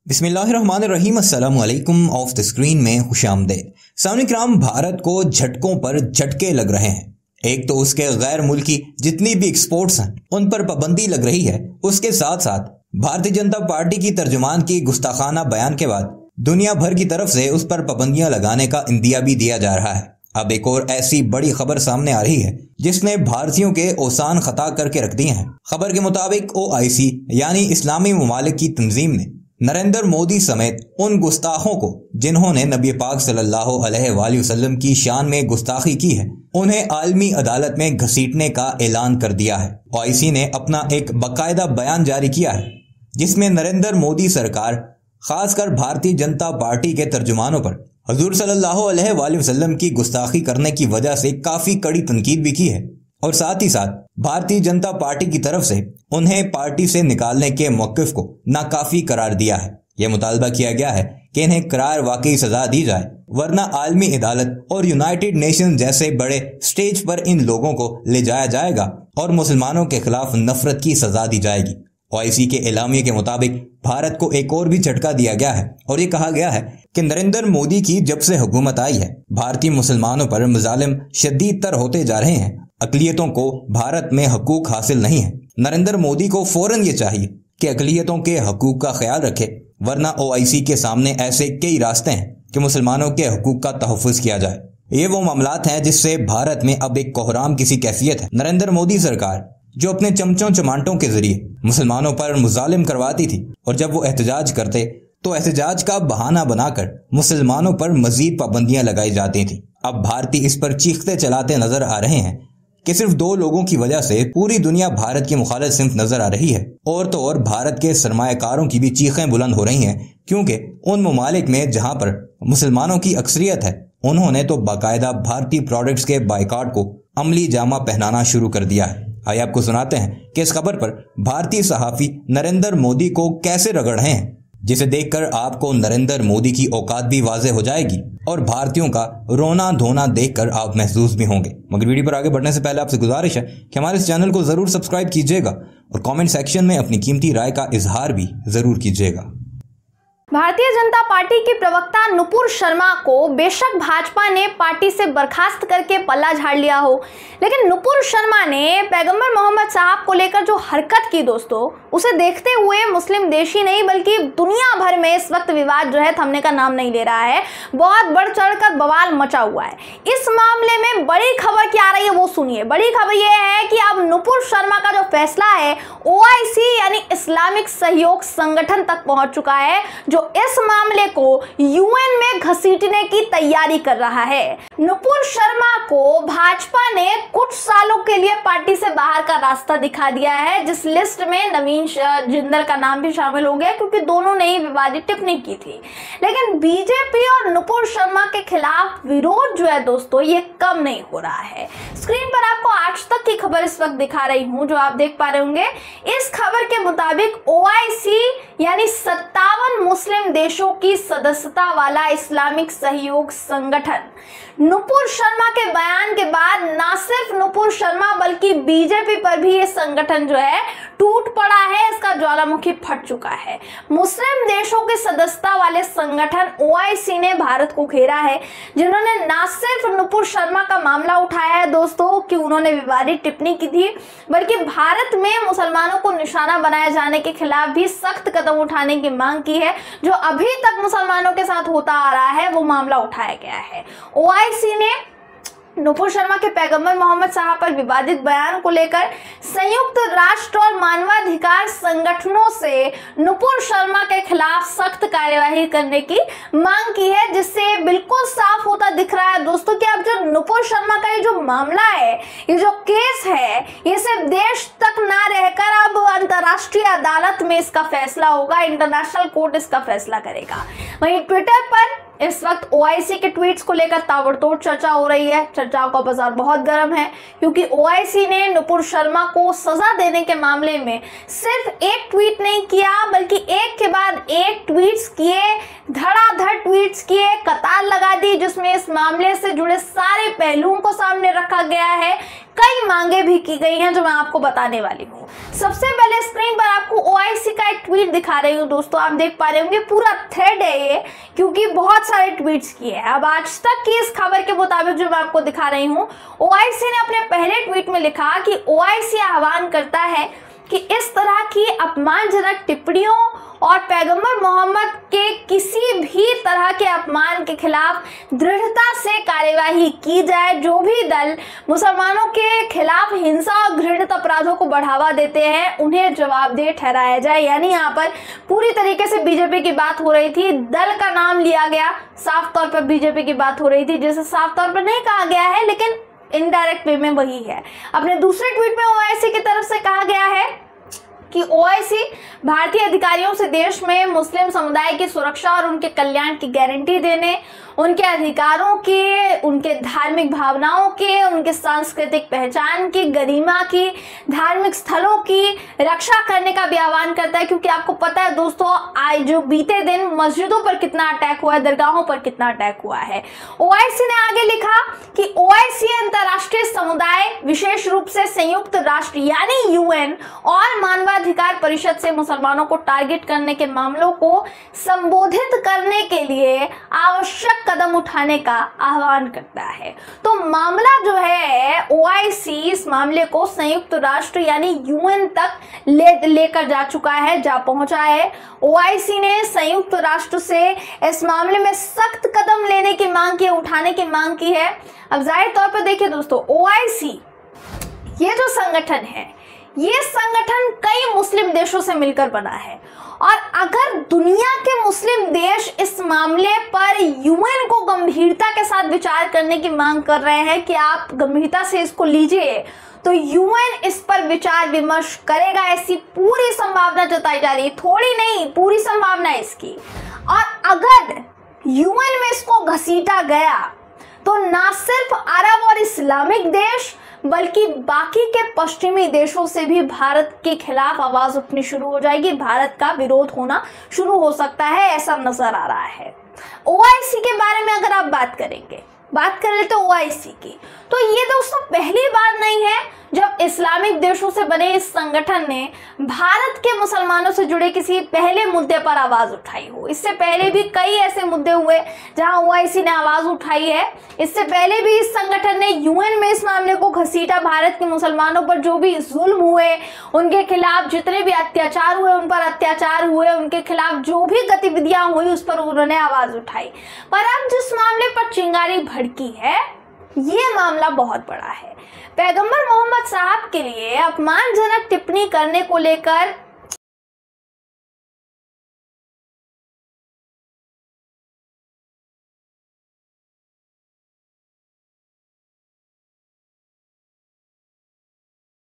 बिस्मिल्लाहिर्रहमानिर्रहीम अस्सलाम वालेकुम। ऑफ द स्क्रीन में खुशामदीद। सामने कराम, भारत को झटकों पर झटके लग रहे हैं। एक तो उसके गैर मुल्की जितनी भी एक्सपोर्ट्स हैं उन पर पाबंदी लग रही है। उसके साथ साथ भारतीय जनता पार्टी की तर्जुमान की गुस्ताखाना बयान के बाद दुनिया भर की तरफ से उस पर पाबंदियां लगाने का इंदिया भी दिया जा रहा है। अब एक और ऐसी बड़ी खबर सामने आ रही है जिसने भारतीयों के ओसान खता करके रख दिए हैं। खबर के मुताबिक OIC यानी इस्लामी ममालिक की तंजीम ने नरेंद्र मोदी समेत उन गुस्ताखों को जिन्होंने नबी पाक सल्लल्लाहु अलैहि वसल्लम की शान में गुस्ताखी की है, उन्हें आलमी अदालत में घसीटने का ऐलान कर दिया है। OIC ने अपना एक बाकायदा बयान जारी किया है जिसमें नरेंद्र मोदी सरकार, खासकर भारतीय जनता पार्टी के तर्जुमानों पर हुजूर सल्लल्लाहु अलैहि वसल्लम की गुस्ताखी करने की वजह से काफी कड़ी तनकीद भी की है और साथ ही साथ भारतीय जनता पार्टी की तरफ से उन्हें पार्टी से निकालने के मौक़िफ़ को नाकाफी करार दिया है। यह मुतालबा किया गया है कि इन्हें करार वाकई सजा दी जाए, वरना आलमी अदालत और यूनाइटेड नेशन जैसे बड़े स्टेज पर इन लोगों को ले जाया जाएगा और मुसलमानों के खिलाफ नफरत की सजा दी जाएगी। OIC के एलामिये के मुताबिक भारत को एक और भी झटका दिया गया है और ये कहा गया है कि नरेंद्र मोदी की जब से हुकूमत आई है, भारतीय मुसलमानों पर मज़ालिम शदीद तर होते जा रहे हैं। अक़लियतों को भारत में हकूक हासिल नहीं है। नरेंद्र मोदी को फौरन ये चाहिए कि अक़लियतों के हकूक का ख्याल रखे, वरना OIC के सामने ऐसे कई रास्ते हैं कि मुसलमानों के हकूक का तहफ़्फ़ुज़ किया जाए। ये वो मामलात हैं जिससे भारत में अब एक कोहराम की सी कैफियत है। नरेंद्र मोदी सरकार जो अपने चमचों चमाटों के जरिए मुसलमानों पर मुजालिम करवाती थी और जब वो एहतजाज करते तो एहतजाज का बहाना बनाकर मुसलमानों पर मजीद पाबंदियां लगाई जाती थी। अब भारतीय इस पर चीखते चलाते नजर आ रहे हैं कि सिर्फ दो लोगों की वजह से पूरी दुनिया भारत की मुखालिफ सिंफ नजर आ रही है। और तो और भारत के सरमायाकारों की भी चीखें बुलंद हो रही हैं, क्योंकि उन ममालिक में जहां पर मुसलमानों की अक्सरियत है उन्होंने तो बाकायदा भारतीय प्रोडक्ट्स के बाइकाट को अमली जामा पहनाना शुरू कर दिया है। आइए आपको सुनाते हैं कि इस खबर पर भारतीय सहाफ़ी नरेंद्र मोदी को कैसे रगड़ रहे हैं, जिसे देखकर आपको नरेंद्र मोदी की औकात भी वाज़ेह हो जाएगी और भारतीयों का रोना धोना देखकर आप महसूस भी होंगे। मगर वीडियो पर आगे बढ़ने से पहले आपसे गुजारिश है कि हमारे इस चैनल को ज़रूर सब्सक्राइब कीजिएगा और कमेंट सेक्शन में अपनी कीमती राय का इजहार भी ज़रूर कीजिएगा। भारतीय जनता पार्टी की प्रवक्ता नुपुर शर्मा को बेशक भाजपा ने पार्टी से बर्खास्त करके पल्ला झाड़ लिया हो, लेकिन नुपुर शर्मा ने पैगंबर मोहम्मद साहब को लेकर जो हरकत की दोस्तों, उसे देखते हुए मुस्लिम देश ही नहीं बल्कि दुनिया भर में इस वक्त विवाद जो है थमने का नाम नहीं ले रहा है। बहुत बढ़ चढ़कर बवाल मचा हुआ है। इस मामले में बड़ी खबर क्या आ रही है वो सुनिए। बड़ी खबर यह है कि अब नुपुर शर्मा का जो फैसला है OIC यानी इस्लामिक सहयोग संगठन तक पहुंच चुका है, जो इस मामले को UN में घसीटने की तैयारी कर रहा है। नुपुर शर्मा को भाजपा ने कुछ सालों के लिए पार्टी से बाहर का रास्ता दिखा दिया है, जिस लिस्ट में नवीन जिंदल का नाम भी शामिल हो गया क्योंकि दोनों ने ही विवादित टिप्पणी की थी। लेकिन बीजेपी और नुपुर शर्मा के खिलाफ विरोध जो है दोस्तों ये कम नहीं हो रहा है। स्क्रीन पर आपको आज तक की खबर इस वक्त दिखा रही हूं, जो आप देख पा रहे होंगे। इस खबर के मुताबिक OIC यानी 57 मुस्लिम देशों की सदस्यता वाला इस्लामिक सहयोग संगठन नुपुर शर्मा के बयान के बाद न सिर्फ नुपुर शर्मा बल्कि बीजेपी पर भी ये संगठन जो है टूट पड़ा है, इसका ज्वालामुखी फट चुका है। मुस्लिम देशों की सदस्यता वाले संगठन OIC ने भारत को घेरा है, जिन्होंने न सिर्फ नुपुर शर्मा का मामला उठाया है दोस्तों कि उन्होंने विवादित टिप्पणी की थी, बल्कि भारत में मुसलमानों को निशाना बनाए जाने के खिलाफ भी सख्त कदम उठाने की मांग की है। जो अभी तक मुसलमानों के साथ होता आ रहा है वो मामला उठाया गया है। OIC ने नुपुर शर्मा के पैगंबर मोहम्मद साहब पर विवादित बयान को लेकर संयुक्त राष्ट्र और मानवाधिकार संगठनों से नुपुर शर्मा के खिलाफ सख्त कार्यवाही करने की मांग की है, जिससे बिल्कुल साफ होता दिख रहा है दोस्तों कि अब जो नुपुर शर्मा का ये जो मामला है, ये जो केस है, ये सिर्फ देश तक ना रहकर अब अंतर्राष्ट्रीय अदालत में इसका फैसला होगा, इंटरनेशनल कोर्ट इसका फैसला करेगा। वहीं ट्विटर पर इस वक्त OIC के ट्वीट्स को लेकर ताबड़तोड़ चर्चा हो रही है। चर्चाओं का बाजार बहुत गर्म है क्योंकि OIC ने नुपुर शर्मा को सजा देने के मामले में सिर्फ एक ट्वीट नहीं किया बल्कि एक के बाद एक ट्वीट्स किए, धड़ाधड़ ट्वीट ट्वीट्स किए, कतार लगा दी, जिसमें इस मामले से जुड़े सारे पहलुओं को सामने रखा गया है। कई मांगे भी की गई हैं जो मैं आपको बताने वाली हूँ। सबसे पहले स्क्रीन पर आपको ओआईसी का एक ट्वीट दिखा रही हूँ दोस्तों, आप देख पा रहे होंगे पूरा थ्रेड है ये, क्योंकि बहुत सारे ट्वीट्स किए हैं। अब आज तक की इस खबर के मुताबिक जो मैं आपको दिखा रही हूँ, ओआईसी ने अपने पहले ट्वीट में लिखा कि ओआईसी आह्वान करता है कि इस तरह की अपमानजनक टिप्पणियों और पैगंबर मोहम्मद के किसी भी तरह के अपमान के खिलाफ दृढ़ता से कार्यवाही की जाए। जो भी दल मुसलमानों के खिलाफ हिंसा और घृणित अपराधों को बढ़ावा देते हैं उन्हें जवाबदेह ठहराया जाए। यानी यहाँ पर पूरी तरीके से बीजेपी की बात हो रही थी, दल का नाम लिया गया, साफ तौर पर बीजेपी की बात हो रही थी, जिसे साफ तौर पर नहीं कहा गया है लेकिन इनडायरेक्ट वे में वही है। अपने दूसरे ट्वीट में ओआईसी की तरफ से कहा गया है कि ओआईसी भारतीय अधिकारियों से देश में मुस्लिम समुदाय की सुरक्षा और उनके कल्याण की गारंटी देने, उनके अधिकारों की, उनके धार्मिक भावनाओं के, उनके सांस्कृतिक पहचान की, गरिमा की, धार्मिक स्थलों की रक्षा करने का भी आह्वान करता है। क्योंकि आपको पता है दोस्तों, आज जो बीते दिन मस्जिदों पर कितना अटैक हुआ है, दरगाहों पर कितना अटैक हुआ है। ओआईसी ने आगे लिखा कि ओआईसी अंतर्राष्ट्रीय समुदाय, विशेष रूप से संयुक्त राष्ट्र यानी यूएन और मानवाधिकार परिषद से मुसलमानों को टारगेट करने के मामलों को संबोधित करने के लिए आवश्यक कदम उठाने का आह्वान करता है। तो मामला जो है, ओआईसी इस मामले को संयुक्त राष्ट्र यानी यूएन तक लेकर जा चुका है, जा पहुंचा है। ओआईसी ने संयुक्त राष्ट्र से इस मामले में सख्त कदम लेने की मांग की, उठाने की मांग की है। अब जाहिर तौर पर देखिए दोस्तों, ओआईसी ये जो संगठन है, ये संगठन कई मुस्लिम देशों से मिलकर बना है और अगर दुनिया के मुस्लिम देश इस मामले पर यूएन को गंभीरता के साथ विचार करने की मांग कर रहे हैं कि आप गंभीरता से इसको लीजिए, तो यूएन इस पर विचार विमर्श करेगा, ऐसी पूरी संभावना जताई जा रही है। थोड़ी नहीं, पूरी संभावना है इसकी। और अगर यूएन में इसको घसीटा गया तो ना सिर्फ अरब और इस्लामिक देश बल्कि बाकी के पश्चिमी देशों से भी भारत के खिलाफ आवाज उठनी शुरू हो जाएगी, भारत का विरोध होना शुरू हो सकता है, ऐसा नजर आ रहा है। ओआईसी के बारे में अगर आप बात करें तो ओआईसी की, तो ये दोस्तों पहली बार नहीं है जब इस्लामिक देशों से बने इस संगठन ने भारत के मुसलमानों से जुड़े किसी पहले मुद्दे पर आवाज उठाई हो। इससे पहले भी कई ऐसे मुद्दे हुए जहां ओआईसी ने आवाज उठाई है। इससे पहले भी इस संगठन ने यूएन में इस मामले को घसीटा, भारत के मुसलमानों पर जो भी जुल्म हुए, उनके खिलाफ जितने भी अत्याचार हुए, उन पर अत्याचार हुए, उनके खिलाफ जो भी गतिविधियां हुई उस पर उन्होंने आवाज उठाई। पर अब जिस मामले पर चिंगारी भड़की है, ये मामला बहुत बड़ा है। पैगंबर मोहम्मद साहब के लिए अपमानजनक टिप्पणी करने को लेकर